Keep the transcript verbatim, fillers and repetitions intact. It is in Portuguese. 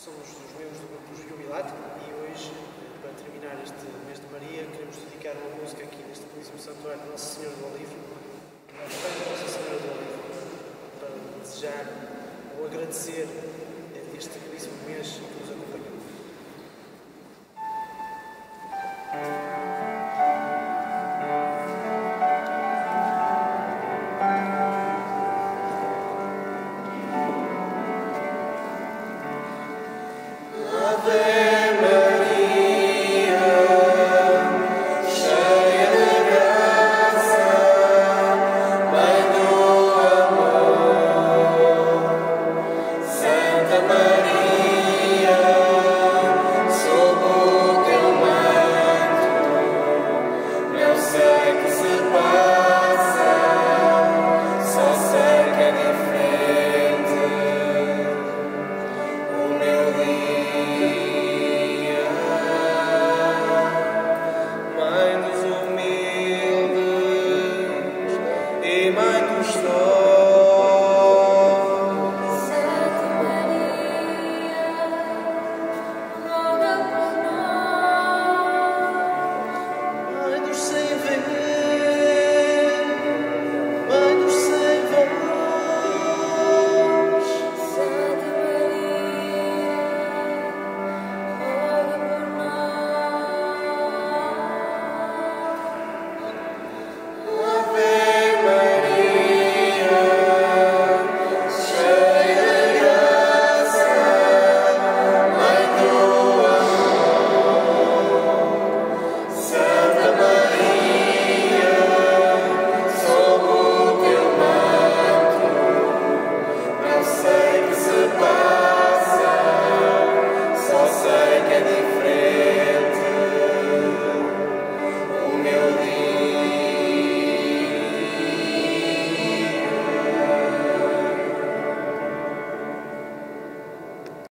somos dos membros do grupo Jubilate e hoje, para terminar este mês de Maria, queremos dedicar uma música aqui neste belíssimo santuário de Nossa Senhora do Olivo, para Nossa Senhora do Olivo, para desejar ou agradecer este belíssimo mês que nos acompanhou. Sei que se passa, só sei que é difícil.